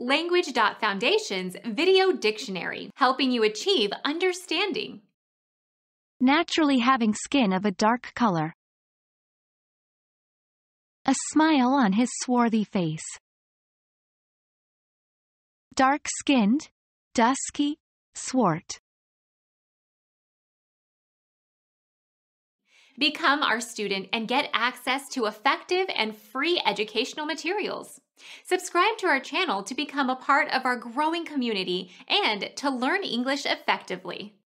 Language.Foundation's Video Dictionary, helping you achieve understanding. Naturally having skin of a dark color. A smile on his swarthy face. Dark-skinned, dusky, swart. Become our student and get access to effective and free educational materials. Subscribe to our channel to become a part of our growing community and to learn English effectively.